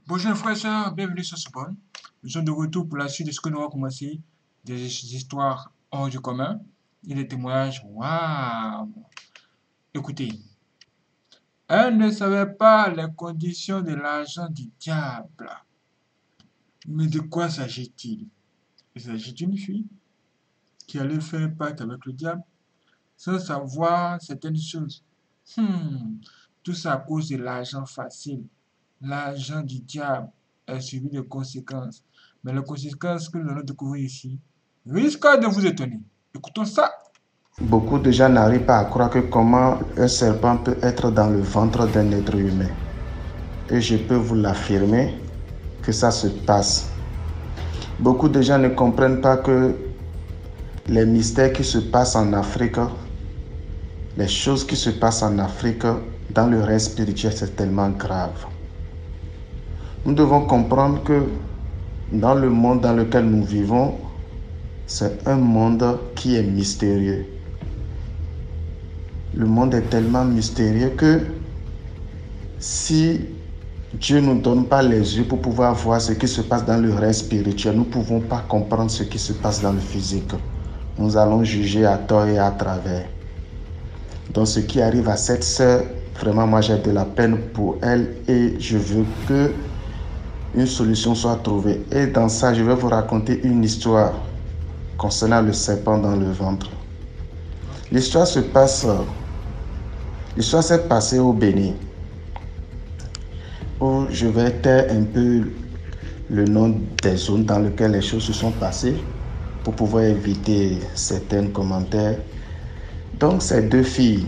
Bonjour frères et sœurs, bienvenue sur ce pod. Nous sommes de retour pour la suite de ce que nous avons commencé, des histoires hors du commun et des témoignages. Waouh! Écoutez, elle ne savait pas les conditions de l'argent du diable. Mais de quoi s'agit-il? Il s'agit d'une fille qui allait faire un pacte avec le diable sans savoir certaines choses. Tout ça à cause de l'argent facile. L'argent du diable est suivi de conséquences. Mais les conséquences que nous allons découvrir ici risquent de vous étonner. Écoutons ça. Beaucoup de gens n'arrivent pas à croire que comment un serpent peut être dans le ventre d'un être humain. Et je peux vous l'affirmer que ça se passe. Beaucoup de gens ne comprennent pas que les mystères qui se passent en Afrique, les choses qui se passent en Afrique, dans le reste spirituel, c'est tellement grave. Nous devons comprendre que dans le monde dans lequel nous vivons, c'est un monde qui est mystérieux. Le monde est tellement mystérieux que si Dieu ne nous donne pas les yeux pour pouvoir voir ce qui se passe dans le reste spirituel, nous ne pouvons pas comprendre ce qui se passe dans le physique. Nous allons juger à tort et à travers. Donc ce qui arrive à cette sœur, vraiment moi j'ai de la peine pour elle et je veux que une solution soit trouvée. Et dans ça, je vais vous raconter une histoire concernant le serpent dans le ventre. L'histoire s'est passée au Bénin, où je vais taire un peu le nom des zones dans lesquelles les choses se sont passées pour pouvoir éviter certains commentaires. Donc ces deux filles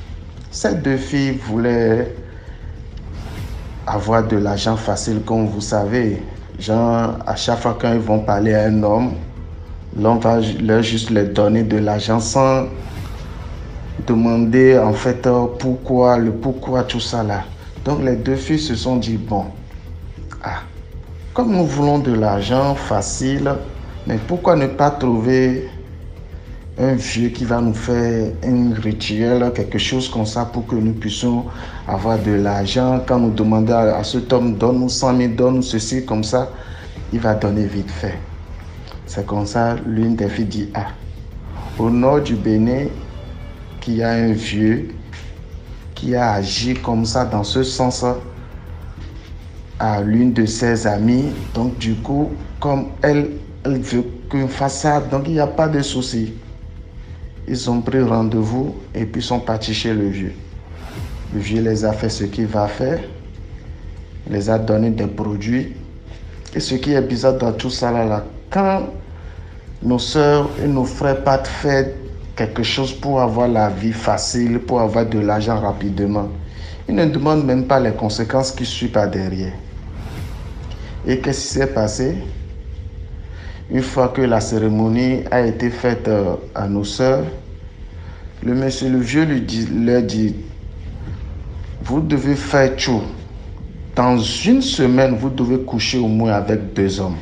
voulaient avoir de l'argent facile, comme vous savez. Genre, à chaque fois qu'ils vont parler à un homme, l'homme va leur juste leur donner de l'argent sans demander en fait pourquoi tout ça là. Donc les deux filles se sont dit bon, comme nous voulons de l'argent facile, mais pourquoi ne pas trouver un vieux qui va nous faire un rituel, quelque chose comme ça pour que nous puissions avoir de l'argent. Quand nous demandons à cet homme donne-nous 100 000, donne-nous ceci comme ça, il va donner vite fait. C'est comme ça, l'une des filles dit au nord du Bénin, qu'il y a un vieux qui a agi comme ça dans ce sens à l'une de ses amies. Donc du coup, comme elle veut qu'on fasse ça, donc il n'y a pas de souci. Ils ont pris rendez-vous et puis sont partis chez le vieux. Le vieux les a fait ce qu'il va faire, les a donné des produits. Et ce qui est bizarre dans tout ça là, quand nos soeurs et nos frères partent faire quelque chose pour avoir la vie facile, pour avoir de l'argent rapidement, ils ne demandent même pas les conséquences qui suivent par derrière. Et qu'est-ce qui s'est passé? Une fois que la cérémonie a été faite à nos soeurs, le vieux leur dit, vous devez faire tout. Dans une semaine, vous devez coucher au moins avec 2 hommes.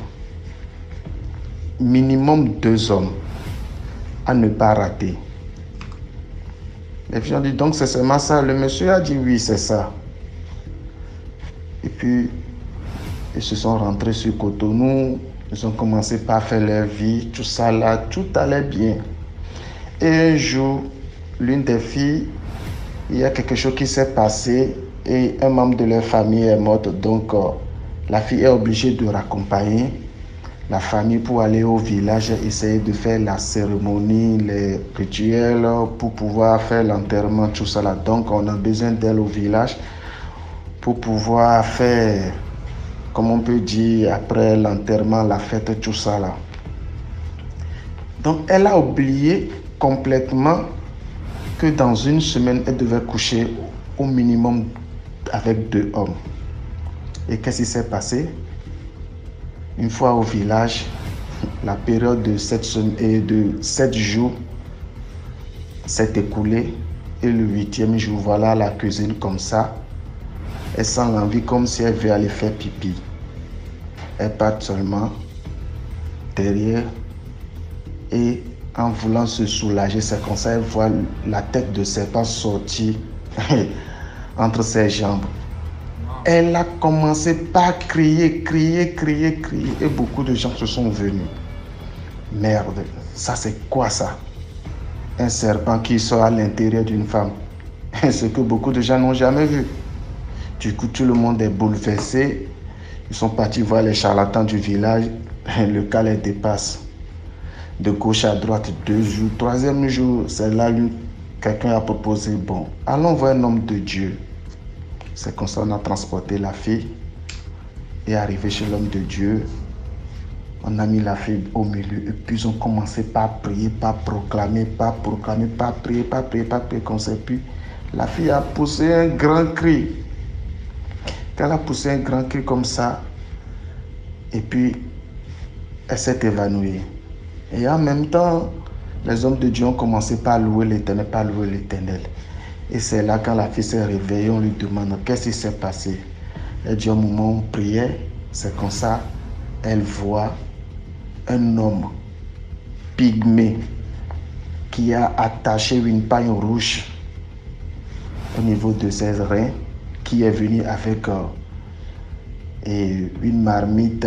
Minimum 2 hommes. À ne pas rater. Les filles ont dit, donc c'est seulement ça. Le monsieur a dit, oui, c'est ça. Et puis, ils se sont rentrés sur Cotonou. Ils ont commencé par faire leur vie. Tout ça là, tout allait bien. Et un jour, l'une des filles, il y a quelque chose qui s'est passé et un membre de leur famille est mort. Donc, la fille est obligée de raccompagner la famille pour aller au village, essayer de faire la cérémonie, les rituels pour pouvoir faire l'enterrement, tout ça là. Donc, on a besoin d'elle au village pour pouvoir faire, comme on peut dire, après l'enterrement, la fête, tout ça là. Donc, elle a oublié complètement que dans une semaine, elle devait coucher au minimum avec 2 hommes. Et qu'est-ce qui s'est passé? Une fois au village, la période de 7 jours s'est écoulée et le 8e jour, voilà la cuisine comme ça. Elle sent l'envie comme si elle veut aller faire pipi. Elle part seulement derrière et en voulant se soulager, c'est comme ça elle voit la tête de serpent sortir entre ses jambes. Elle a commencé par crier, crier, crier, crier. Et beaucoup de gens se sont venus. Merde, ça c'est quoi ça? Un serpent qui sort à l'intérieur d'une femme. Ce que beaucoup de gens n'ont jamais vu. Du coup, tout le monde est bouleversé. Ils sont partis voir les charlatans du village. Le cas les dépasse. De gauche à droite, 2 jours. Troisième jour, c'est là où quelqu'un a proposé, bon, allons voir un homme de Dieu. C'est comme ça qu'on a transporté la fille. Et arrivé chez l'homme de Dieu, on a mis la fille au milieu. Et puis ils ont commencé par prier, par proclamer, par prier, comme ça. Puis la fille a poussé un grand cri. Quand elle a poussé un grand cri comme ça, et puis elle s'est évanouie. Et en même temps, les hommes de Dieu ont commencé par louer l'Éternel, par louer l'Éternel. Et c'est là, quand la fille s'est réveillée, on lui demande qu'est-ce qui s'est passé. Elle dit au moment où on priait, c'est comme ça, elle voit un homme pygmée qui a attaché une paille rouge au niveau de ses reins, qui est venu avec une marmite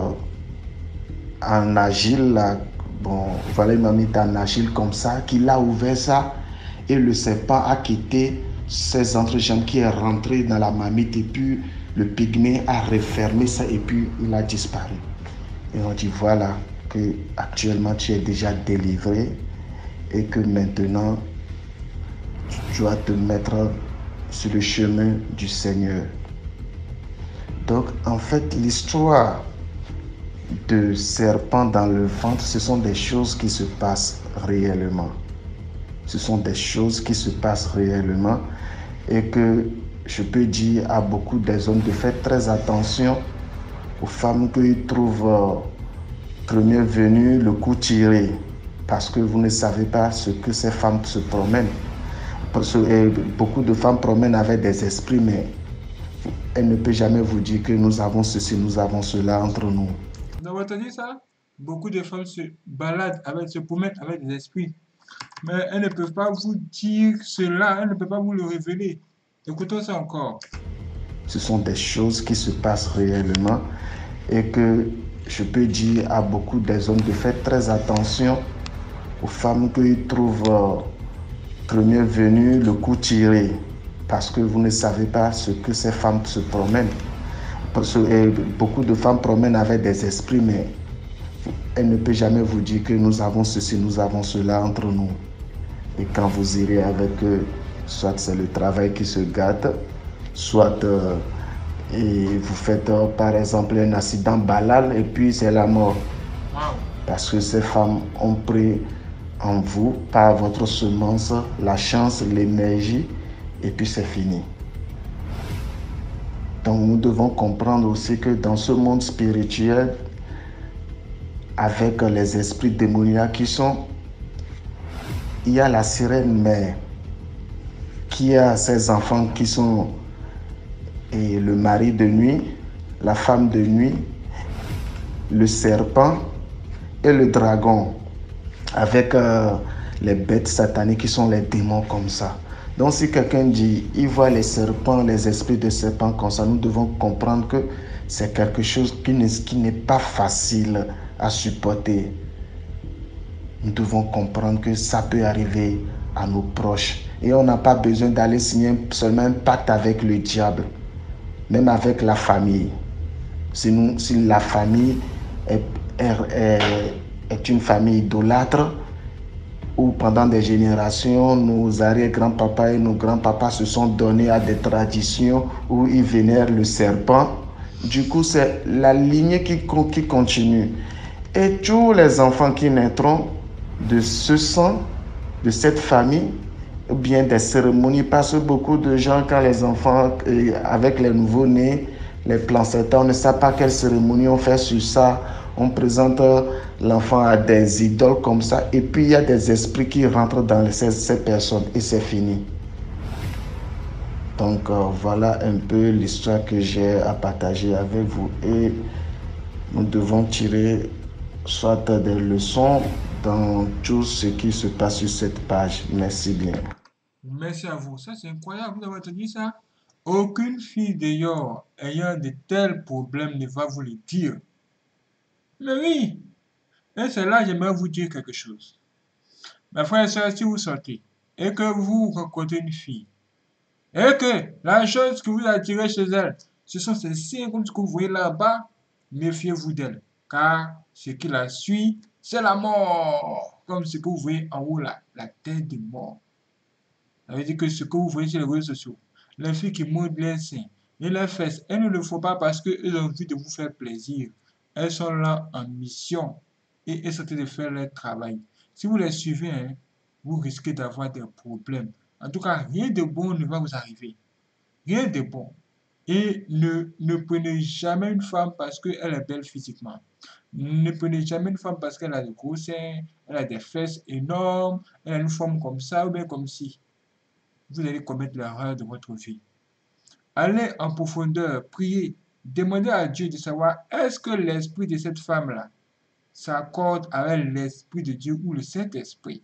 en agile, là. Bon, voilà une marmite en agile comme ça, qu'il a ouvert ça et le serpent a quitté ses entrejambes qui est rentré dans la marmite et puis le pygmée a refermé ça et puis il a disparu. Et on dit voilà que actuellement tu es déjà délivré et que maintenant tu dois te mettre sur le chemin du Seigneur. Donc en fait l'histoire de serpent dans le ventre, ce sont des choses qui se passent réellement. Ce sont des choses qui se passent réellement et que je peux dire à beaucoup des hommes de faire très attention aux femmes qu'ils trouvent première venue le coup tiré parce que vous ne savez pas ce que ces femmes se promènent. Parce que beaucoup de femmes promènent avec des esprits, mais elles ne peuvent jamais vous dire que nous avons ceci, nous avons cela entre nous. Vous avez entendu ça? Beaucoup de femmes se baladent avec, se promènent avec des esprits. Mais elles ne peuvent pas vous dire cela, elles ne peuvent pas vous le révéler. Écoutons ça encore. Ce sont des choses qui se passent réellement et que je peux dire à beaucoup des hommes de faire très attention aux femmes qu'ils trouvent première venue le coup tiré parce que vous ne savez pas ce que ces femmes se promènent. Parce que beaucoup de femmes promènent avec des esprits, mais elles ne peuvent jamais vous dire que nous avons ceci, nous avons cela entre nous. Et quand vous irez avec eux, soit c'est le travail qui se gâte, soit et vous faites par exemple un accident banal et puis c'est la mort. Wow. Parce que ces femmes ont pris en vous, par votre semence, la chance, l'énergie, et puis c'est fini. Donc nous devons comprendre aussi que dans ce monde spirituel, avec les esprits démoniaques qui sont, il y a la sirène mère qui a ses enfants qui sont et le mari de nuit, la femme de nuit, le serpent et le dragon, avec les bêtes sataniques qui sont les démons comme ça. Donc si quelqu'un dit, il voit les serpents, les esprits de serpents comme ça, nous devons comprendre que c'est quelque chose qui n'est pas facile à supporter. Nous devons comprendre que ça peut arriver à nos proches. Et on n'a pas besoin d'aller signer seulement un pacte avec le diable, même avec la famille. Si la famille est une famille idolâtre, où pendant des générations, nos arrière-grands-papas et nos grands-papas se sont donnés à des traditions où ils vénèrent le serpent. Du coup, c'est la lignée qui continue. Et tous les enfants qui naîtront de ce sang, de cette famille, ou bien des cérémonies, parce que beaucoup de gens, quand les enfants, avec les nouveaux-nés, les placenta, on ne sait pas quelle cérémonie on fait sur ça. On présente l'enfant à des idoles comme ça, et puis il y a des esprits qui rentrent dans ces personnes, et c'est fini. Donc voilà un peu l'histoire que j'ai à partager avec vous, et nous devons tirer soit des leçons dans tout ce qui se passe sur cette page. Merci bien. Merci à vous. Ça, c'est incroyable. Vous avez entendu ça? Aucune fille dehors ayant de tels problèmes ne va vous le dire. Mais oui, et c'est là que j'aimerais vous dire quelque chose. Mes frères et sœurs, si vous sortez et que vous rencontrez une fille, et que la chose que vous attirez chez elle, ce sont ces signes comme ce que vous voyez là-bas, méfiez-vous d'elle, car ce qui la suit, c'est la mort, comme ce que vous voyez en haut là, la tête de mort. Ça veut dire que ce que vous voyez sur les réseaux sociaux, les filles qui montrent les seins et les fesses, elles ne le font pas parce qu'elles ont envie de vous faire plaisir. Elles sont là en mission et elles sont en train de faire leur travail. Si vous les suivez, hein, vous risquez d'avoir des problèmes. En tout cas, rien de bon ne va vous arriver. Rien de bon. Et ne prenez jamais une femme parce qu'elle est belle physiquement. Ne prenez jamais une femme parce qu'elle a des gros seins, elle a des fesses énormes, elle a une forme comme ça ou bien comme ci. Vous allez commettre l'erreur de votre vie. Allez en profondeur, priez, demandez à Dieu de savoir est-ce que l'esprit de cette femme-là s'accorde avec l'esprit de Dieu ou le Saint-Esprit.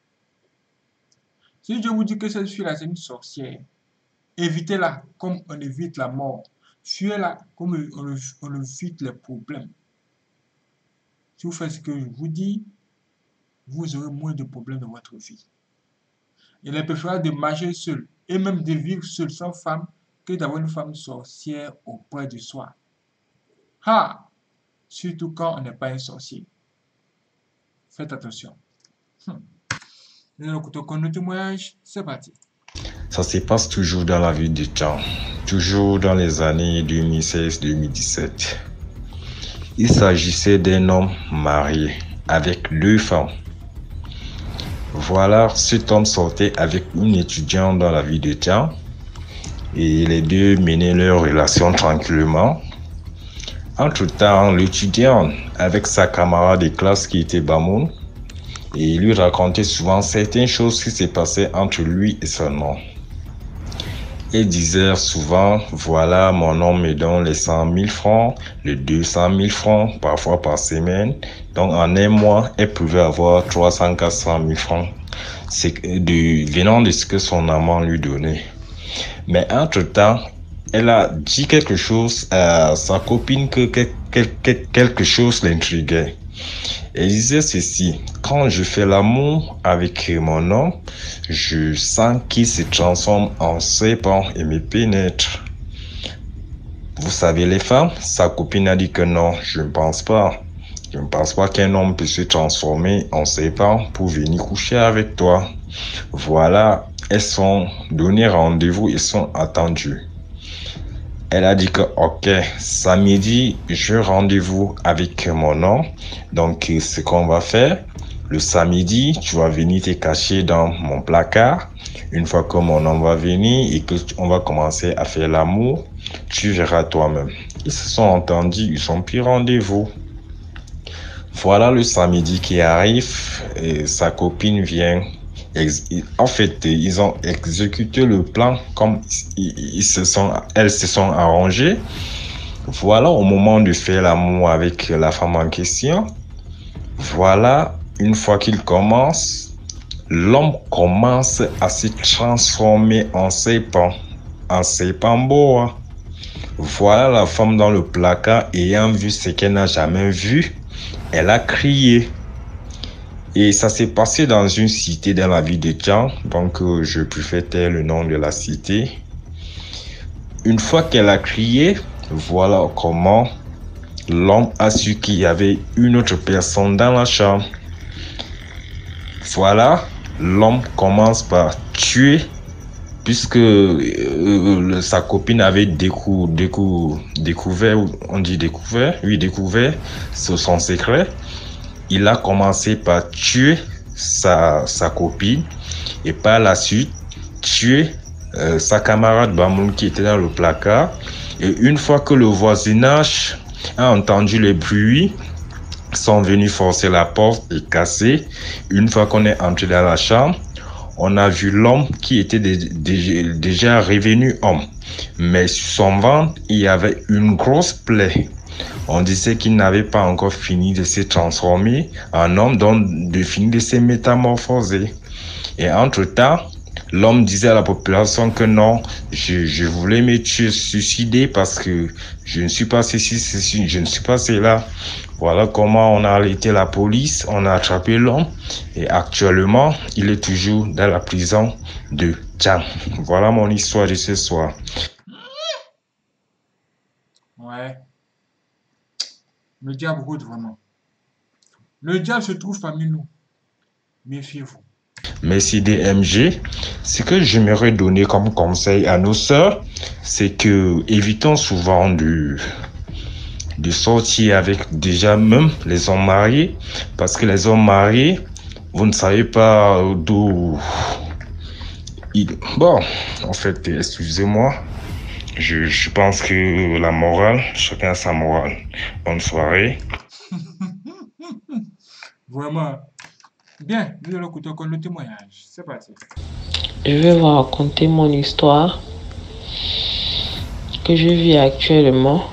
Si Dieu vous dit que cette fille-là c'est une sorcière, évitez-la comme on évite la mort. Fuyez-la comme on évite les problèmes. Si vous faites ce que je vous dis, vous aurez moins de problèmes dans votre vie. Il est préférable de marcher seul et même de vivre seul sans femme que d'avoir une femme sorcière auprès de soi. Ah! Surtout quand on n'est pas un sorcier. Faites attention. Nous allons écouter notre témoignage. C'est parti. Ça se passe toujours dans la vie du temps, toujours dans les années 2016-2017. Il s'agissait d'un homme marié avec 2 femmes. Voilà, cet homme sortait avec une étudiante dans la vie de temps et les deux menaient leur relation tranquillement. Entre-temps, l'étudiant avec sa camarade de classe qui était Bamoun et il lui racontait souvent certaines choses qui se passaient entre lui et son homme. Il disait souvent, voilà, mon homme me donne les 100 000 francs, les 200 000 francs, parfois par semaine. Donc, en un mois, elle pouvait avoir 300 400 000 francs venant de ce que son amant lui donnait. Mais entre-temps, elle a dit quelque chose à sa copine que quelque chose l'intriguait. Elle disait ceci, quand je fais l'amour avec mon homme, je sens qu'il se transforme en serpent et me pénètre. Vous savez les femmes, sa copine a dit que non, je ne pense pas. Je ne pense pas qu'un homme peut se transformer en serpent pour venir coucher avec toi. Voilà, elles sont données rendez-vous et sont attendues. Elle a dit que, ok, samedi, je rendez-vous avec mon homme. Donc, ce qu'on va faire, le samedi, tu vas venir te cacher dans mon placard. Une fois que mon homme va venir et que on va commencer à faire l'amour, tu verras toi-même. Ils se sont entendus, ils ont pris rendez-vous. Voilà le samedi qui arrive et sa copine vient. En fait, ils ont exécuté le plan comme elles se sont arrangées. Voilà, au moment de faire l'amour avec la femme en question, voilà, une fois qu'il commence, l'homme commence à se transformer en serpent boa. Voilà la femme dans le placard ayant vu ce qu'elle n'a jamais vu, elle a crié. Et ça s'est passé dans une cité dans la ville de Tian, donc je préfère taire le nom de la cité. Une fois qu'elle a crié, voilà comment l'homme a su qu'il y avait une autre personne dans la chambre. Voilà, l'homme commence par tuer, puisque sa copine avait découvert son secret. Il a commencé par tuer sa copine et par la suite tuer sa camarade Bamoun qui était dans le placard. Et une fois que le voisinage a entendu les bruits, sont venus forcer la porte et casser. Une fois qu'on est entré dans la chambre, on a vu l'homme qui était déjà revenu homme. Mais sur son ventre, il y avait une grosse plaie. On disait qu'il n'avait pas encore fini de se transformer en homme, donc de finir de se métamorphoser. Et entre-temps, l'homme disait à la population que non, je voulais me suicider parce que je ne suis pas ceci, je ne suis pas cela. Voilà comment on a arrêté la police, on a attrapé l'homme et actuellement, il est toujours dans la prison de Djang. Voilà mon histoire de ce soir. Ouais, le diable rôde vraiment. Le diable se trouve parmi nous. Méfiez-vous. Merci DMG. Ce que j'aimerais donner comme conseil à nos sœurs, c'est que évitons souvent de sortir avec déjà même les hommes mariés, parce que les hommes mariés, vous ne savez pas d'où bon, en fait, excusez-moi, je pense que la morale, chacun a sa morale. Bonne soirée. Vraiment. Bien, nous allons écouter encore le témoignage. C'est parti. Je vais vous raconter mon histoire que je vis actuellement.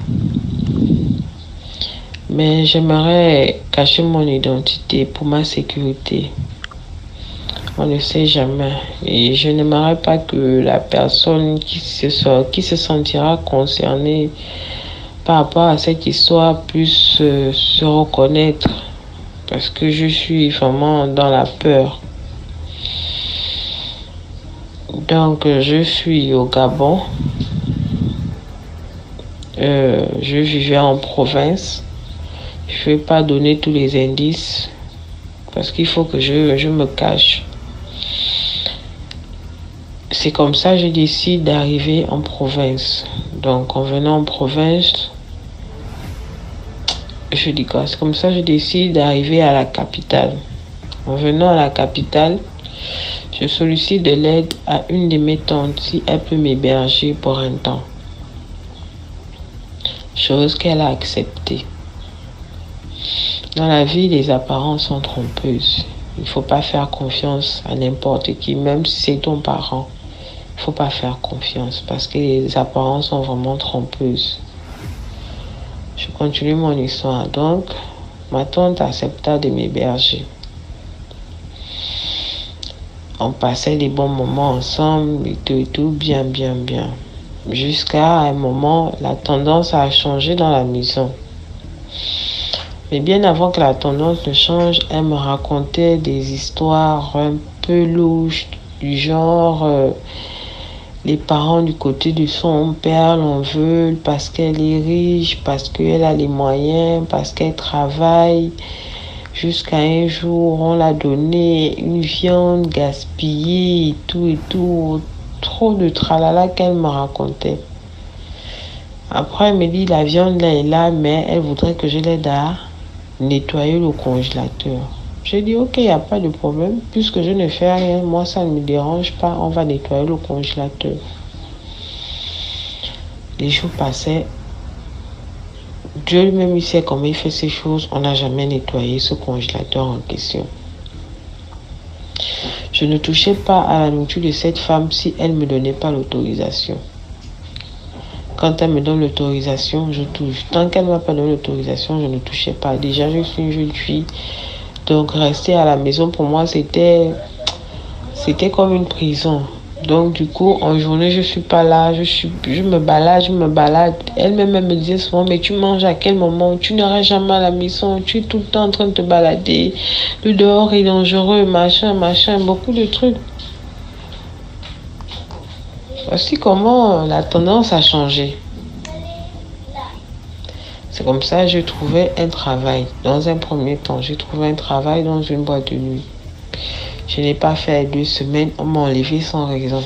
Mais j'aimerais cacher mon identité pour ma sécurité. On ne sait jamais. Et je n'aimerais pas que la personne qui se sentira concernée par rapport à cette histoire puisse se reconnaître. Parce que je suis vraiment dans la peur. Donc, je suis au Gabon. Je vivais en province. Je ne vais pas donner tous les indices parce qu'il faut que je me cache. C'est comme ça que je décide d'arriver en province. Donc, en venant en province, c'est comme ça que je décide d'arriver à la capitale. En venant à la capitale, je sollicite de l'aide à une de mes tantes si elle peut m'héberger pour un temps. Chose qu'elle a acceptée. Dans la vie, les apparences sont trompeuses. Il ne faut pas faire confiance à n'importe qui, même si c'est ton parent. Il ne faut pas faire confiance parce que les apparences sont vraiment trompeuses. Je continue mon histoire. Donc, ma tante accepta de m'héberger. On passait des bons moments ensemble et tout, bien. Jusqu'à un moment, la tendance a changé dans la maison. Mais bien avant que la tendance ne change, elle me racontait des histoires un peu louches, du genre les parents du côté de son père l'en veulent parce qu'elle est riche, parce qu'elle a les moyens, parce qu'elle travaille. Jusqu'à un jour, on l'a donné une viande gaspillée et tout. Trop de tralala qu'elle me racontait. Après, elle me dit la viande là est là, mais elle voudrait que je l'aide à nettoyer le congélateur. J'ai dit ok, il n'y a pas de problème. Puisque je ne fais rien, moi ça ne me dérange pas, on va nettoyer le congélateur. Les jours passaient. Dieu lui-même il sait comment il fait ces choses. On n'a jamais nettoyé ce congélateur en question. Je ne touchais pas à la nourriture de cette femme si elle ne me donnait pas l'autorisation. Quand elle me donne l'autorisation, je touche. Tant qu'elle ne m'a pas donné l'autorisation, je ne touchais pas. Déjà, je suis une jeune fille. Donc, rester à la maison, pour moi, c'était comme une prison. Donc, du coup, en journée, je ne suis pas là. Je me balade. Elle-même me disait souvent, mais tu manges à quel moment? Tu n'auras jamais à la maison. Tu es tout le temps en train de te balader. Le dehors est dangereux, machin. Beaucoup de trucs. Voici comment la tendance a changé. C'est comme ça que j'ai trouvé un travail. Dans un premier temps, j'ai trouvé un travail dans une boîte de nuit. Je n'ai pas fait 2 semaines, on m'a enlevé sans raison.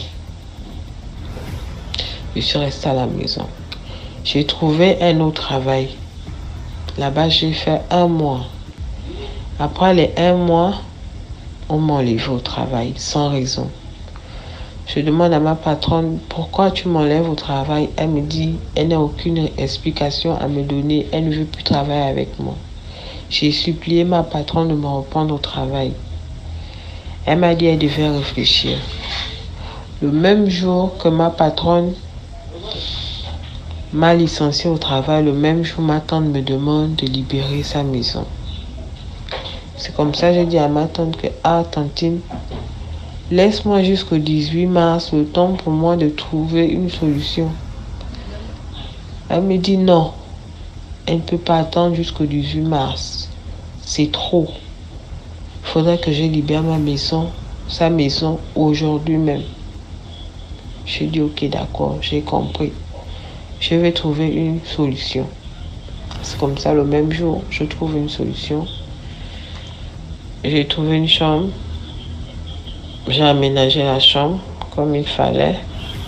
Je suis restée à la maison. J'ai trouvé un autre travail. Là-bas, j'ai fait 1 mois. Après les 1 mois, on m'a enlevé au travail sans raison. Je demande à ma patronne, pourquoi tu m'enlèves au travail? Elle me dit, elle n'a aucune explication à me donner. Elle ne veut plus travailler avec moi. J'ai supplié ma patronne de me reprendre au travail. Elle m'a dit qu'elle devait réfléchir. Le même jour que ma patronne m'a licenciée au travail, le même jour, ma tante me demande de libérer sa maison. C'est comme ça que j'ai dit à ma tante que, tantine, laisse-moi jusqu'au 18 mars, le temps pour moi de trouver une solution. Elle me dit non, elle ne peut pas attendre jusqu'au 18 mars. C'est trop. Il faudrait que je libère ma maison, sa maison, aujourd'hui même. J'ai dit ok, d'accord, j'ai compris. Je vais trouver une solution. C'est comme ça, le même jour, je trouve une solution. J'ai trouvé une chambre. J'ai aménagé la chambre comme il fallait.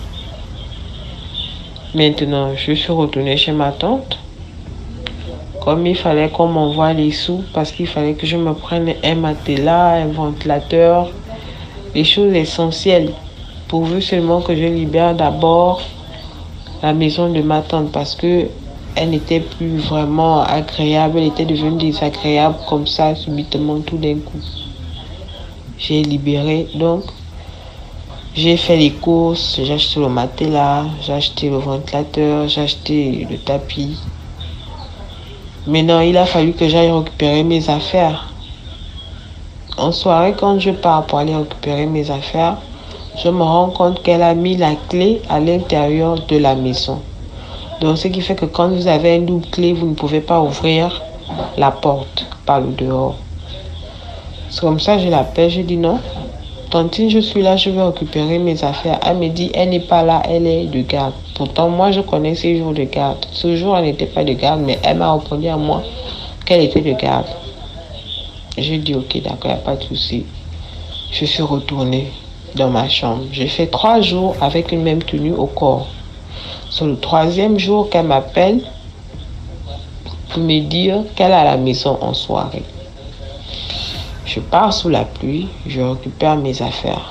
Maintenant, je suis retournée chez ma tante. Comme il fallait qu'on m'envoie les sous, parce qu'il fallait que je me prenne un matelas, un ventilateur, les choses essentielles, pourvu seulement que je libère d'abord la maison de ma tante, parce que elle n'était plus vraiment agréable, elle était devenue désagréable comme ça, subitement, tout d'un coup. J'ai libéré, donc j'ai fait les courses, j'ai acheté le matelas, j'ai acheté le ventilateur, j'ai acheté le tapis. Maintenant, il a fallu que j'aille récupérer mes affaires. En soirée, quand je pars pour aller récupérer mes affaires, je me rends compte qu'elle a mis la clé à l'intérieur de la maison. Donc, ce qui fait que quand vous avez une double clé, vous ne pouvez pas ouvrir la porte par le dehors. C'est comme ça que je l'appelle, je dis non. Tantine, je suis là, je vais récupérer mes affaires. Elle me dit, elle n'est pas là, elle est de garde. Pourtant, moi, je connais ses jours de garde. Ce jour, elle n'était pas de garde, mais elle m'a répondu à moi qu'elle était de garde. Je dis, ok, d'accord, il n'y a pas de souci. Je suis retournée dans ma chambre. J'ai fait 3 jours avec une même tenue au corps. C'est le 3e jour qu'elle m'appelle pour me dire qu'elle est à la maison en soirée. Je pars sous la pluie, je récupère mes affaires.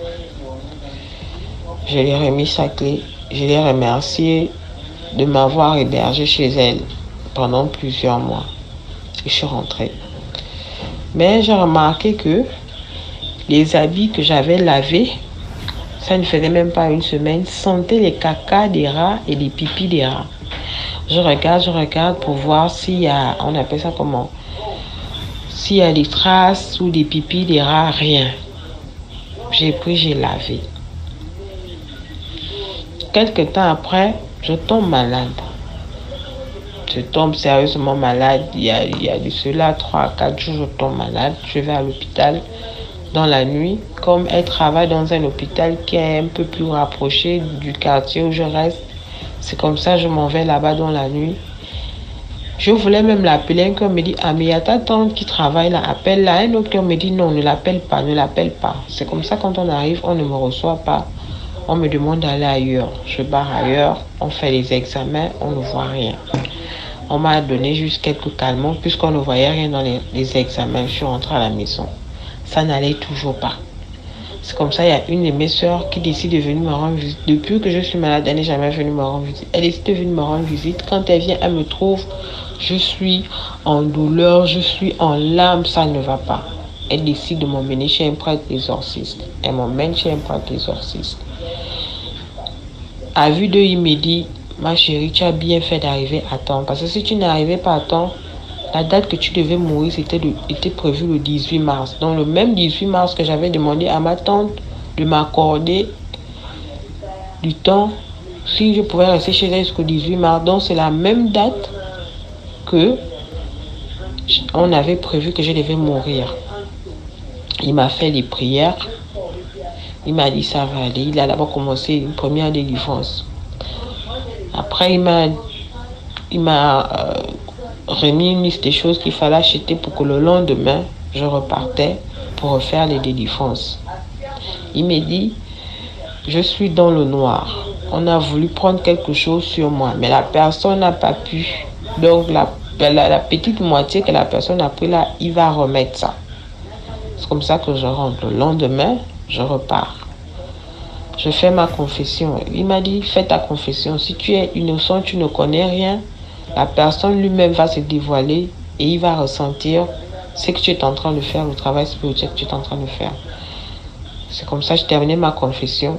Je lui ai remis sa clé. Je l'ai remercié de m'avoir hébergé chez elle pendant plusieurs mois. Et je suis rentrée. Mais j'ai remarqué que les habits que j'avais lavés, ça ne faisait même pas une semaine, sentaient les cacas des rats et les pipis des rats. Je regarde pour voir s'il y a, on appelle ça comment? S'il y a des traces ou des pipis des rats, rien. J'ai pris, j'ai lavé. Quelque temps après, je tombe malade. Je tombe sérieusement malade. Il y a de cela 3 à 4 jours, je tombe malade. Je vais à l'hôpital dans la nuit. Comme elle travaille dans un hôpital qui est un peu plus rapproché du quartier où je reste, c'est comme ça que je m'en vais là-bas dans la nuit. Je voulais même l'appeler. Un cœur me dit, ah mais il y a ta tante qui travaille là, appelle-la. Un autre cœur me dit, non, ne l'appelle pas, ne l'appelle pas. C'est comme ça, quand on arrive, on ne me reçoit pas. On me demande d'aller ailleurs. Je pars ailleurs, on fait les examens, on ne voit rien. On m'a donné juste quelques calmants, puisqu'on ne voyait rien dans les examens. Je suis rentrée à la maison. Ça n'allait toujours pas. C'est comme ça, il y a une de mes soeurs qui décide de venir me rendre visite. Depuis que je suis malade, elle n'est jamais venue me rendre visite. Elle décide de venir me rendre visite. Quand elle vient, elle me trouve, je suis en douleur, je suis en larmes, ça ne va pas. Elle décide de m'emmener chez un prêtre exorciste. Elle m'emmène chez un prêtre exorciste. À vue d'eux, il me dit, ma chérie, tu as bien fait d'arriver à temps. Parce que si tu n'arrivais pas à temps, la date que tu devais mourir était prévue le 18 mars. Donc le même 18 mars que j'avais demandé à ma tante de m'accorder du temps, si je pouvais rester chez elle jusqu'au 18 mars. Donc c'est la même date que on avait prévu que je devais mourir. Il m'a fait les prières. Il m'a dit ça va aller. Il a d'abord commencé une première délivrance. Après il m'a remis une liste des choses qu'il fallait acheter pour que le lendemain je repartais pour refaire les délivrances. Il m'a dit, je suis dans le noir. On a voulu prendre quelque chose sur moi, mais la personne n'a pas pu. Donc la petite moitié que la personne a pris là, il va remettre ça. C'est comme ça que je rentre. Le lendemain, je repars. Je fais ma confession. Il m'a dit, fais ta confession. Si tu es innocent, tu ne connais rien, la personne lui-même va se dévoiler et il va ressentir ce que tu es en train de faire, le travail spirituel que tu es en train de faire. C'est comme ça que je terminais ma confession.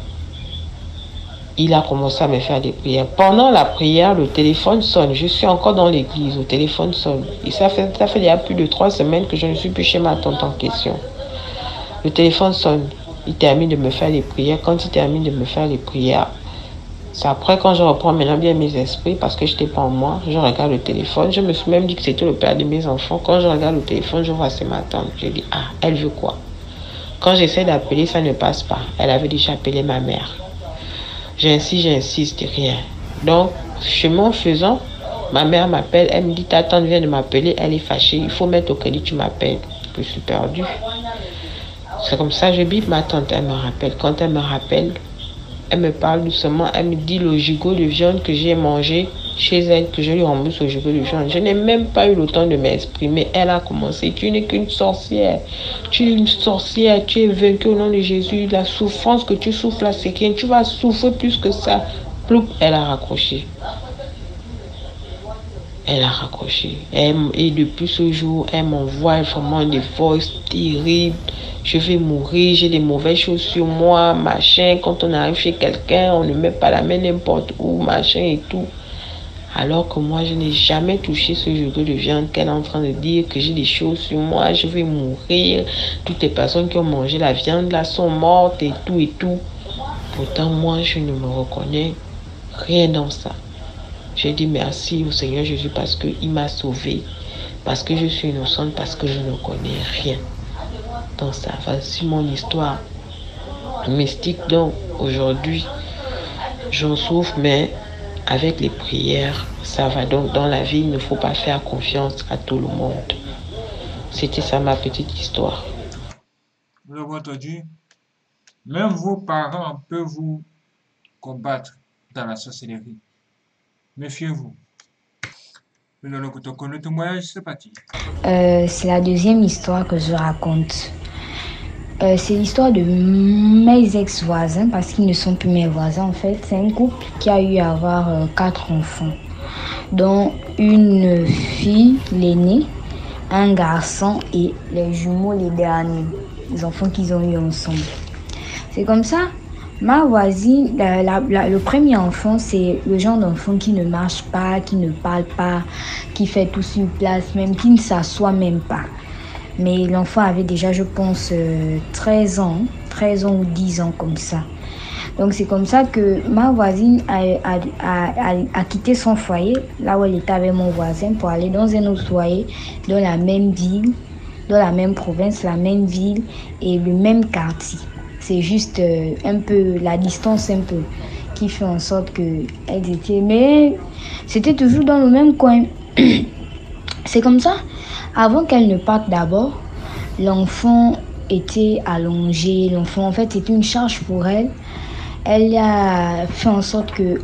Il a commencé à me faire des prières. Pendant la prière, le téléphone sonne. Je suis encore dans l'église, le téléphone sonne. Et ça fait il y a plus de 3 semaines que je ne suis plus chez ma tante en question. Le téléphone sonne. Il termine de me faire les prières. Quand il termine de me faire les prières, c'est après quand je reprends maintenant bien mes esprits parce que je n'étais pas en moi. Je regarde le téléphone. Je me suis même dit que c'était le père de mes enfants. Quand je regarde le téléphone, je vois c'est ma tante. Je dis, ah, elle veut quoi? Quand j'essaie d'appeler, ça ne passe pas. Elle avait déjà appelé ma mère. J'insiste, rien. Donc, chemin faisant, ma mère m'appelle. Elle me dit, ta tante vient de m'appeler. Elle est fâchée. Il faut mettre au crédit, tu m'appelles. Je suis perdue. C'est comme ça, je bip ma tante. Elle me rappelle. Quand elle me rappelle, elle me parle doucement, elle me dit le gigot de viande que j'ai mangé chez elle, que je lui rembourse au gigot de viande. Je n'ai même pas eu le temps de m'exprimer. Elle a commencé, tu n'es qu'une sorcière. Tu es une sorcière, tu es vaincue au nom de Jésus. La souffrance que tu souffres là, c'est rien. Tu vas souffrir plus que ça. Ploup, elle a raccroché. Elle a raccroché. Et depuis ce jour, elle m'envoie vraiment des voices terribles. Je vais mourir, j'ai des mauvaises choses sur moi, machin. Quand on arrive chez quelqu'un, on ne met pas la main n'importe où, machin et tout. Alors que moi, je n'ai jamais touché ce gigot de viande qu'elle est en train de dire que j'ai des choses sur moi, je vais mourir. Toutes les personnes qui ont mangé la viande là sont mortes et tout et tout. Pourtant, moi, je ne me reconnais rien dans ça. J'ai dit merci au Seigneur Jésus parce qu'il m'a sauvée, parce que je suis innocente, parce que je ne connais rien dans ça. Voici mon histoire mystique. Donc aujourd'hui, j'en souffre, mais avec les prières, ça va. Donc dans la vie, il ne faut pas faire confiance à tout le monde. C'était ça ma petite histoire. Vous avez entendu? Même vos parents peuvent vous combattre dans la sorcellerie. Méfiez-vous. Nous allons écouter le témoignage, c'est parti. C'est la deuxième histoire que je raconte. C'est l'histoire de mes ex-voisins, parce qu'ils ne sont plus mes voisins en fait. C'est un couple qui a eu à avoir 4 enfants, dont une fille, l'aînée, un garçon et les jumeaux, les derniers, les enfants qu'ils ont eu ensemble. C'est comme ça. Ma voisine, le premier enfant, c'est le genre d'enfant qui ne marche pas, qui ne parle pas, qui fait tout sur place, même qui ne s'assoit même pas. Mais l'enfant avait déjà, je pense, 13 ans ou 10 ans comme ça. Donc c'est comme ça que ma voisine a quitté son foyer, là où elle était avec mon voisin, pour aller dans un autre foyer, dans la même ville, dans la même province, la même ville et le même quartier. C'est juste un peu la distance un peu qui fait en sorte qu'elles étaient... Mais c'était toujours dans le même coin. C'est comme ça. Avant qu'elle ne parte d'abord, l'enfant était allongé. L'enfant, en fait, c'était une charge pour elle. Elle a fait en sorte que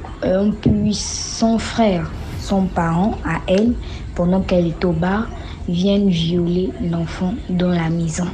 son frère, son parent à elle, pendant qu'elle est au bar, vienne violer l'enfant dans la maison.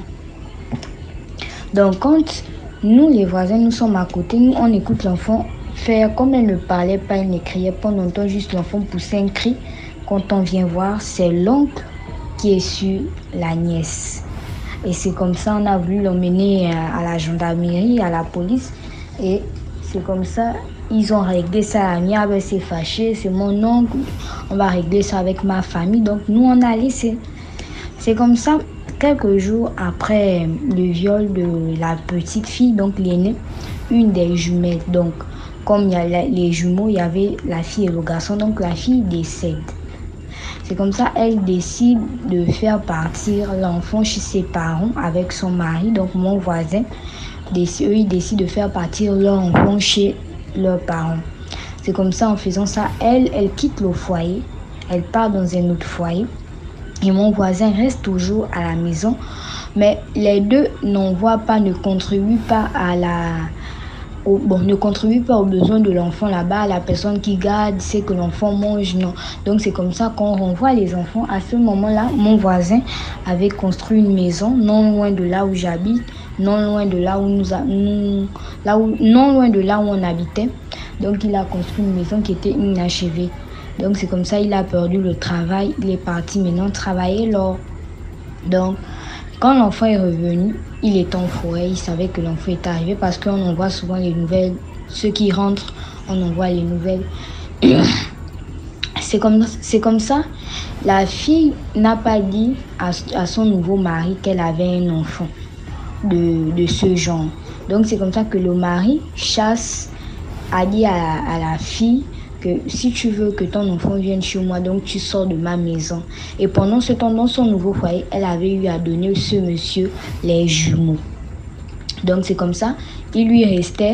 Donc, quand nous, les voisins, nous sommes à côté, nous, on écoute l'enfant faire, comme elle ne parlait pas, elle ne criait pas, on entend juste l'enfant pousser un cri. Quand on vient voir, c'est l'oncle qui est sur la nièce. Et c'est comme ça, on a voulu l'emmener à la gendarmerie, à la police. Et c'est comme ça, ils ont réglé ça. La mienne s'est fâchée, c'est mon oncle, on va régler ça avec ma famille. Donc nous, on a laissé. C'est comme ça, quelques jours après le viol de la petite fille, donc l'aînée, une des jumelles. Donc, comme il y a les jumeaux, il y avait la fille et le garçon, donc la fille décède. C'est comme ça, elle décide de faire partir l'enfant chez ses parents avec son mari, donc mon voisin. Eux, ils décident de faire partir leur enfant chez leurs parents. C'est comme ça, en faisant ça, elle quitte le foyer, elle part dans un autre foyer. Et mon voisin reste toujours à la maison. Mais les deux n'envoient pas, ne contribuent pas ne contribue pas aux besoins de l'enfant là-bas. La personne qui garde sait que l'enfant mange, non. Donc c'est comme ça qu'on renvoie les enfants. À ce moment-là, mon voisin avait construit une maison non loin de là où j'habite, non loin de là où non loin de là où on habitait. Donc il a construit une maison qui était inachevée. Donc c'est comme ça, il a perdu le travail. Il est parti maintenant travailler là. Donc quand l'enfant est revenu, il est en forêt, il savait que l'enfant est arrivé parce qu'on envoie souvent les nouvelles. Ceux qui rentrent, on envoie les nouvelles. C'est comme ça. La fille n'a pas dit à son nouveau mari qu'elle avait un enfant de ce genre. Donc c'est comme ça que le mari a dit à la fille que si tu veux que ton enfant vienne chez moi, donc tu sors de ma maison. Et pendant ce temps, dans son nouveau foyer, elle avait eu à donner ce monsieur les jumeaux. Donc c'est comme ça, il lui restait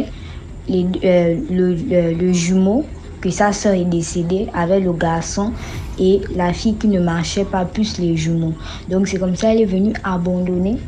le jumeau, que sa soeur est décédée avec le garçon et la fille qui ne marchait pas, plus les jumeaux. Donc c'est comme ça, elle est venue abandonner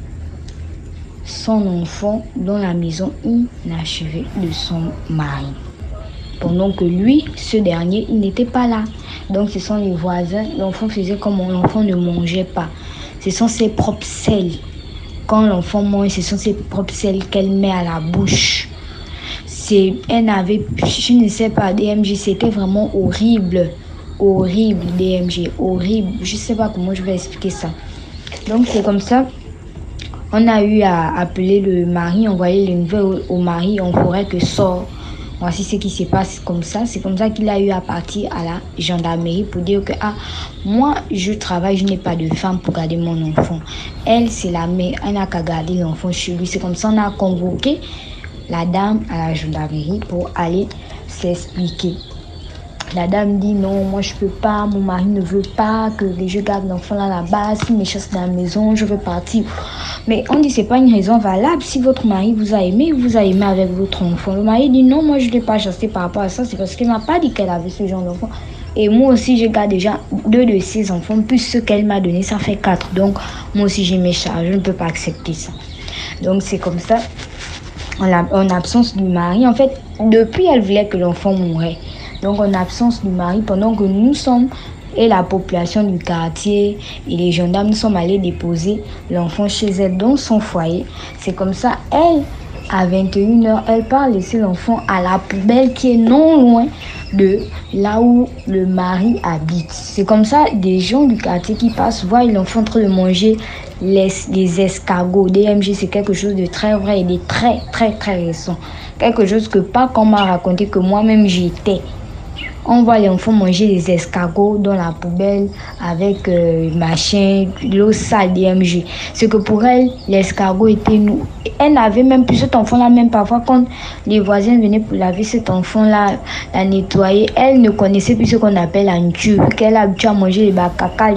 son enfant dans la maison inachevée de son mari. Pendant que lui, ce dernier, il n'était pas là. Donc ce sont les voisins, l'enfant faisait comme l'enfant ne mangeait pas. Ce sont ses propres selles. Quand l'enfant mange, ce sont ses propres selles qu'elle met à la bouche. Elle n'avait, je ne sais pas, DMG, c'était vraiment horrible. Horrible, DMG, horrible. Je ne sais pas comment je vais expliquer ça. Donc c'est comme ça. On a eu à appeler le mari, envoyer les nouvelles au mari, on pourrait que sort. Voici ce qui se passe comme ça. C'est comme ça qu'il a eu à partir à la gendarmerie pour dire que moi je travaille, je n'ai pas de femme pour garder mon enfant. Elle, c'est la mère, elle n'a qu'à garder l'enfant chez lui. C'est comme ça qu'on a convoqué la dame à la gendarmerie pour aller s'expliquer. La dame dit non, moi je peux pas, mon mari ne veut pas que je garde l'enfant là-bas, s'il me chasse dans la maison, je veux partir. Mais on dit c'est pas une raison valable. Si votre mari vous a aimé avec votre enfant. Le mari dit non, moi je ne l'ai pas chassé par rapport à ça, c'est parce qu'elle m'a pas dit qu'elle avait ce genre d'enfant. Et moi aussi je garde déjà 2 de ses enfants, plus ce qu'elle m'a donné, ça fait 4. Donc moi aussi j'ai mes charges, je ne peux pas accepter ça. Donc c'est comme ça, en absence du mari, en fait, depuis elle voulait que l'enfant mourait. Donc en absence du mari, pendant que nous sommes, et la population du quartier et les gendarmes, nous sommes allés déposer l'enfant chez elle dans son foyer. C'est comme ça, elle, à 21h, elle part laisser l'enfant à la poubelle qui est non loin de là où le mari habite. C'est comme ça, des gens du quartier qui passent voient l'enfant en train de manger les escargots. DMG, c'est quelque chose de très vrai et de très très très récent. Quelque chose que pas qu'on m'a raconté, que moi-même j'étais. On voit les enfants manger des escargots dans la poubelle avec l'eau sale DMG. C'est que pour elle, l'escargot était nous. Elle n'avait même plus cet enfant-là, même parfois quand les voisins venaient pour laver cet enfant-là, la nettoyer, elle ne connaissait plus ce qu'on appelle la nature. Qu'elle a habitué à manger les caca,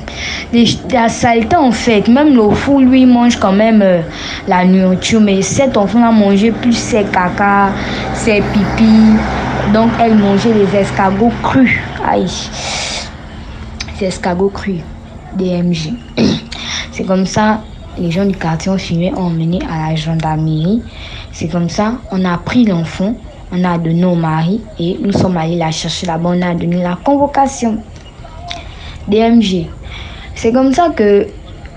la saleté en fait. Même le fou, lui, mange quand même la nourriture. Mais cet enfant-là mangeait plus ses caca, ses pipis. Donc, elle mangeait les escargots crus. Aïe. Ces escargots crus. DMG. C'est comme ça, les gens du quartier ont filmé, ont emmené à la gendarmerie. C'est comme ça, on a pris l'enfant, on a donné au mari et nous sommes allés la chercher là-bas. On a donné la convocation. DMG. C'est comme ça que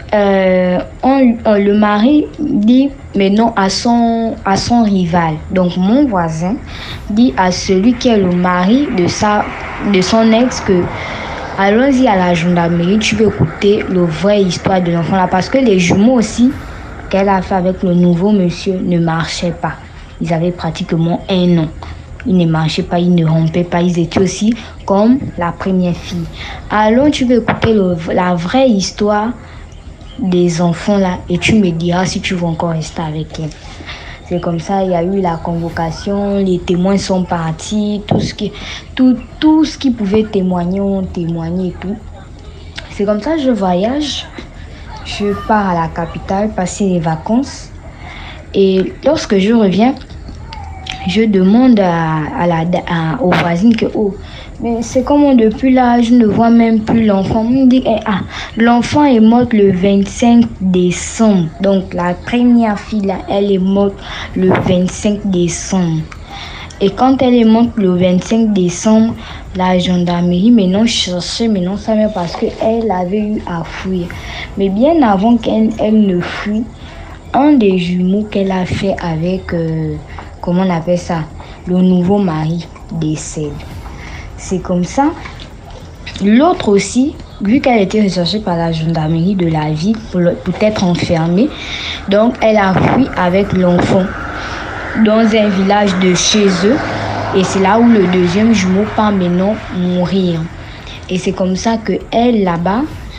le mari dit maintenant à son rival. Donc mon voisin dit à celui qui est le mari de son ex que allons-y à la gendarmerie, tu veux écouter la vraie histoire de l'enfant là, parce que les jumeaux aussi qu'elle a fait avec le nouveau monsieur ne marchaient pas. Ils avaient pratiquement 1 an. Ils ne marchaient pas, ils ne rompaient pas, ils étaient aussi comme la première fille. Alors tu veux écouter la vraie histoire des enfants là et tu me diras si tu veux encore rester avec elle. C'est comme ça, il y a eu la convocation, les témoins sont partis, tout ce qui pouvait témoigner ont témoigné et tout. C'est comme ça, je voyage, je pars à la capitale passer les vacances et lorsque je reviens, je demande aux voisines que mais c'est comment depuis là, je ne vois même plus l'enfant. On me dit, l'enfant est mort le 25 décembre. Donc, la première fille, là, elle est morte le 25 décembre. Et quand elle est morte le 25 décembre, la gendarmerie maintenant cherchait sa mère parce qu'elle avait eu à fuir. Mais bien avant qu'elle ne fuit, un des jumeaux qu'elle a fait avec, comment on appelle ça, le nouveau mari décède. C'est comme ça. L'autre aussi, vu qu'elle était recherchée par la gendarmerie de la ville pour être enfermée, donc elle a fui avec l'enfant dans un village de chez eux. Et c'est là où le deuxième jumeau part maintenant mourir. Et c'est comme ça que elle là-bas,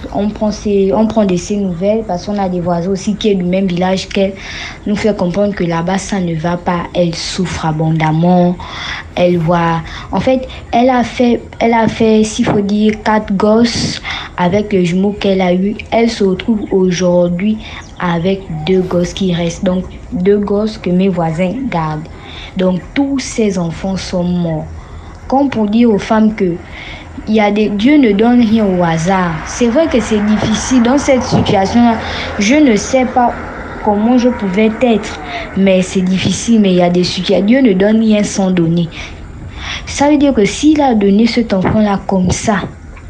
on prend de ses nouvelles parce qu'on a des voisins aussi qui est du même village qu'elle, nous fait comprendre que là-bas ça ne va pas. Elle souffre abondamment. Elle voit, en fait, elle a fait, s'il faut dire, 4 gosses avec le jumeau qu'elle a eu. Elle se retrouve aujourd'hui avec 2 gosses qui restent, donc 2 gosses que mes voisins gardent. Donc tous ces enfants sont morts. Comme pour dire aux femmes que Dieu ne donne rien au hasard. C'est vrai que c'est difficile dans cette situation-là. Je ne sais pas comment je pouvais être, mais c'est difficile. Mais il y a des situations. Dieu ne donne rien sans donner. Ça veut dire que s'il a donné cet enfant-là comme ça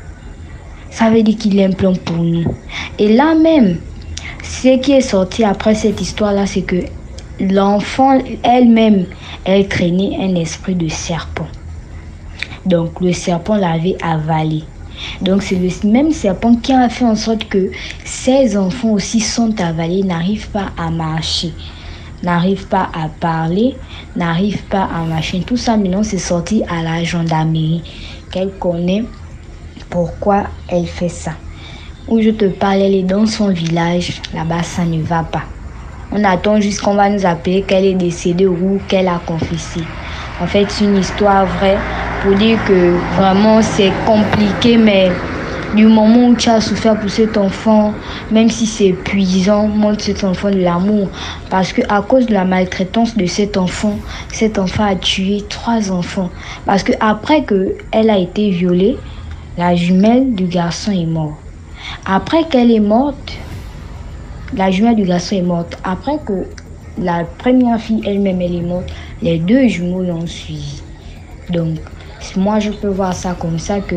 veut dire qu'il a un plan pour nous. Et là même, ce qui est sorti après cette histoire-là, c'est que l'enfant elle-même, elle traînait un esprit de serpent. Donc le serpent l'avait avalé. Donc c'est le même serpent qui a fait en sorte que ces enfants aussi sont avalés, n'arrivent pas à marcher, n'arrivent pas à parler, n'arrivent pas à marcher. Tout ça maintenant c'est sorti à la gendarmerie qu'elle connaît pourquoi elle fait ça. Où je te parle, elle est dans son village, là-bas ça ne va pas. On attend juste qu'on va nous appeler qu'elle est décédée ou qu'elle a confessé. En fait, c'est une histoire vraie pour dire que vraiment c'est compliqué, mais du moment où tu as souffert pour cet enfant, même si c'est épuisant, montre cet enfant de l'amour. Parce que à cause de la maltraitance de cet enfant a tué 3 enfants. Parce que après qu'elle a été violée, la jumelle du garçon est morte. Après qu'elle est morte, la jumelle du garçon est morte. Après que la première fille elle-même elle est morte, les 2 jumeaux l'ont suivi. Donc, moi je peux voir ça comme ça que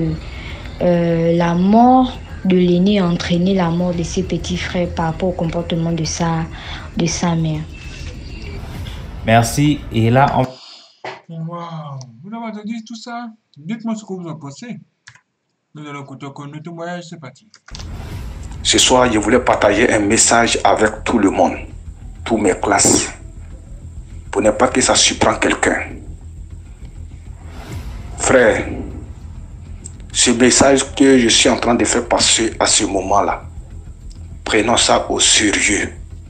la mort de l'aîné a entraîné la mort de ses petits frères par rapport au comportement de sa mère. Merci. Et là, Waouh, vous avez entendu tout ça? Dites-moi ce que vous en pensez. Nous allons écouter encore notre témoignage, c'est parti. Ce soir, je voulais partager un message avec tout le monde, toutes mes classes, pour ne pas que ça surprenne quelqu'un. Frère, ce message que je suis en train de faire passer à ce moment-là, prenons ça au sérieux.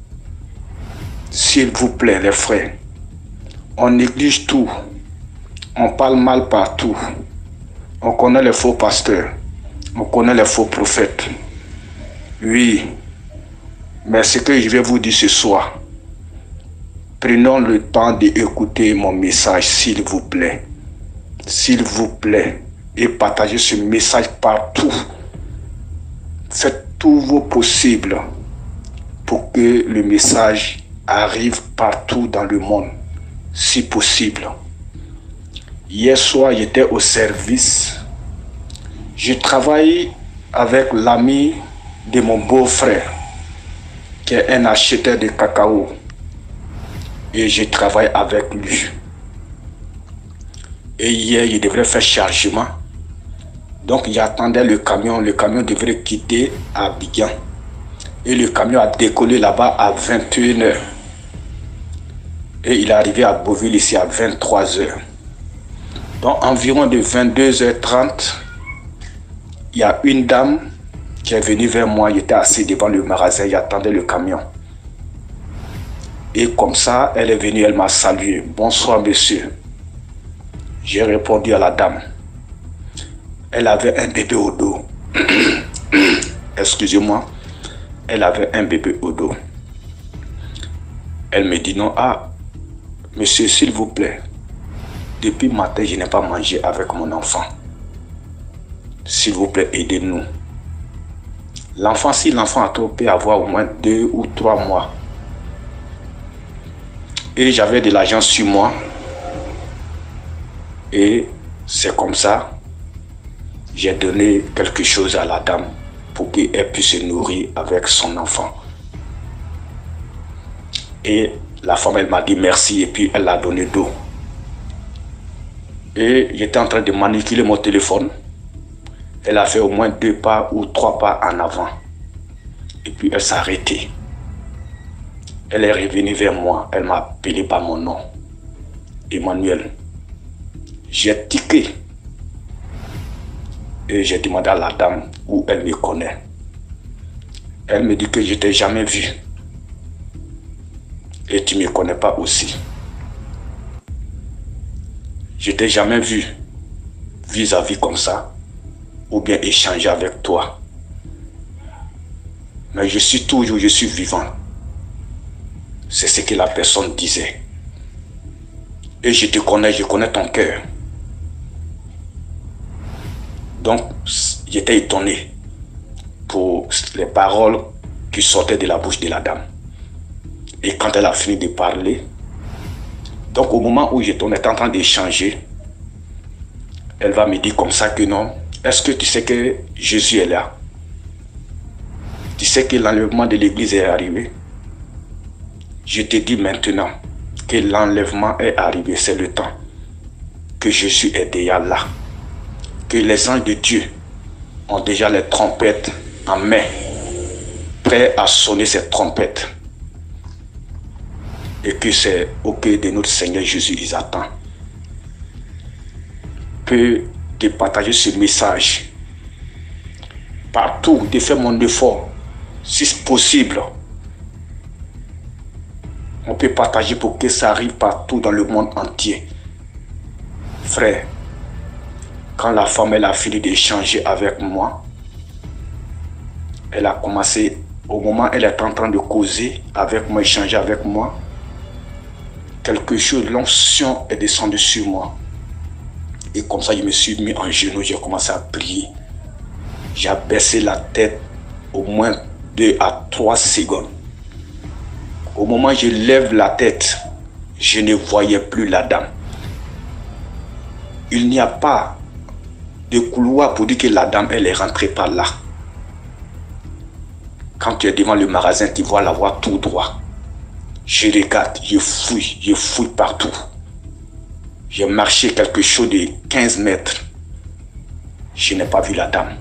S'il vous plaît, les frères, on néglige tout, on parle mal partout, on connaît les faux pasteurs, on connaît les faux prophètes. Oui, mais ce que je vais vous dire ce soir, prenons le temps d'écouter mon message, s'il vous plaît. S'il vous plaît, et partagez ce message partout. Faites tout vos possible pour que le message arrive partout dans le monde, si possible. Hier soir, j'étais au service. Je travaille avec l'ami de mon beau-frère, qui est un acheteur de cacao. Et je travaille avec lui. Et hier, il devrait faire chargement. Donc, j'attendais le camion. Le camion devrait quitter à Abidjan. Et le camion a décollé là-bas à 21h. Et il est arrivé à Beauville ici à 23h. Donc, environ de 22h30, il y a une dame qui est venue vers moi. Il était assis devant le magasin. Il attendait le camion. Et comme ça, elle est venue, elle m'a salué. Bonsoir, monsieur. J'ai répondu à la dame. Elle avait un bébé au dos. Excusez-moi. Elle avait un bébé au dos. Elle me dit non. Ah, monsieur, s'il vous plaît. Depuis matin, je n'ai pas mangé avec mon enfant. S'il vous plaît, aidez-nous. L'enfant, si l'enfant a trop, peut avoir au moins 2 ou 3 mois. Et j'avais de l'argent sur moi. Et c'est comme ça, j'ai donné quelque chose à la dame pour qu'elle puisse se nourrir avec son enfant. Et la femme, elle m'a dit merci et puis elle a donné d'eau. Et j'étais en train de manipuler mon téléphone. Elle a fait au moins 2 pas ou 3 pas en avant. Et puis elle s'est arrêtée. Elle est revenue vers moi. Elle m'a appelé par mon nom. Emmanuel. J'ai tiqué. Et j'ai demandé à la dame où elle me connaît. Elle me dit que je t'ai jamais vu. Et tu ne me connais pas aussi. Je t'ai jamais vu vis-à-vis comme ça, ou bien échanger avec toi. Mais je suis vivant. C'est ce que la personne disait. Et je te connais, je connais ton cœur. Donc, j'étais étonné pour les paroles qui sortaient de la bouche de la dame. Et quand elle a fini de parler, donc au moment où on est en train d'échanger, elle va me dire comme ça que non, est-ce que tu sais que Jésus est là? Tu sais que l'enlèvement de l'église est arrivé? Je te dis maintenant que l'enlèvement est arrivé, c'est le temps. Que Jésus est déjà là. Que les anges de Dieu ont déjà les trompettes en main, prêts à sonner ces trompettes. Et que c'est au cœur de notre Seigneur Jésus, ils attendent. Peut de partager ce message partout, de faire mon effort, si c'est possible. On peut partager pour que ça arrive partout dans le monde entier. Frère, quand la femme elle a fini d'échanger avec moi, elle a commencé, au moment où elle est en train de causer avec moi, échanger avec moi, quelque chose, l'onction est descendue sur moi. Et comme ça, je me suis mis en genoux, j'ai commencé à prier. J'ai baissé la tête au moins 2 à 3 secondes. Au moment où je lève la tête, je ne voyais plus la dame. Il n'y a pas de couloir pour dire que la dame, elle est rentrée par là. Quand tu es devant le magasin, tu vois la voie tout droit. Je regarde, je fouille partout. J'ai marché quelque chose de 15 mètres. Je n'ai pas vu la dame.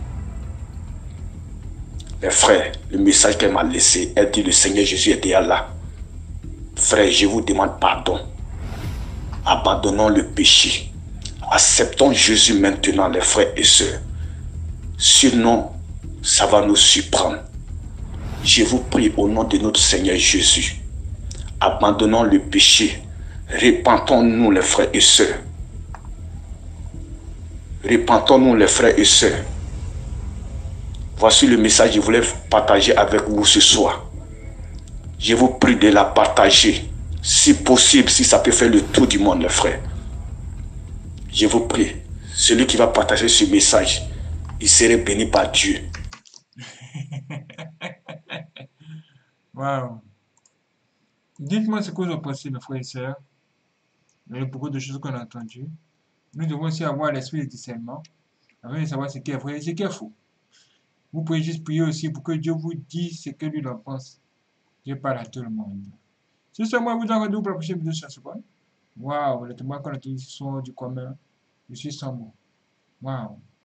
Les frères, le message qu'elle m'a laissé, elle dit le Seigneur Jésus est déjà là. Frère, je vous demande pardon. Abandonnons le péché. Acceptons Jésus maintenant, les frères et sœurs. Sinon, ça va nous surprendre. Je vous prie au nom de notre Seigneur Jésus. Abandonnons le péché. Repentons-nous les frères et sœurs. Repentons-nous les frères et sœurs. Voici le message que je voulais partager avec vous ce soir. Je vous prie de la partager. Si possible, si ça peut faire le tour du monde les frères. Je vous prie. Celui qui va partager ce message, il serait béni par Dieu. Waouh. Dites-moi ce que vous en pensez, mes frères et sœurs. Il y a beaucoup de choses qu'on a entendues. Nous devons aussi avoir l'esprit de discernement afin de savoir ce qui est vrai et ce qui est faux. Vous pouvez juste prier aussi pour que Dieu vous dise ce que lui en pense. Dieu parle à tout le monde. C'est ce moi, vous en rendez-vous pour la prochaine vidéo sur ce point. Waouh, les témoins qu'on a tous sont du commun. Je suis sans mots. Waouh.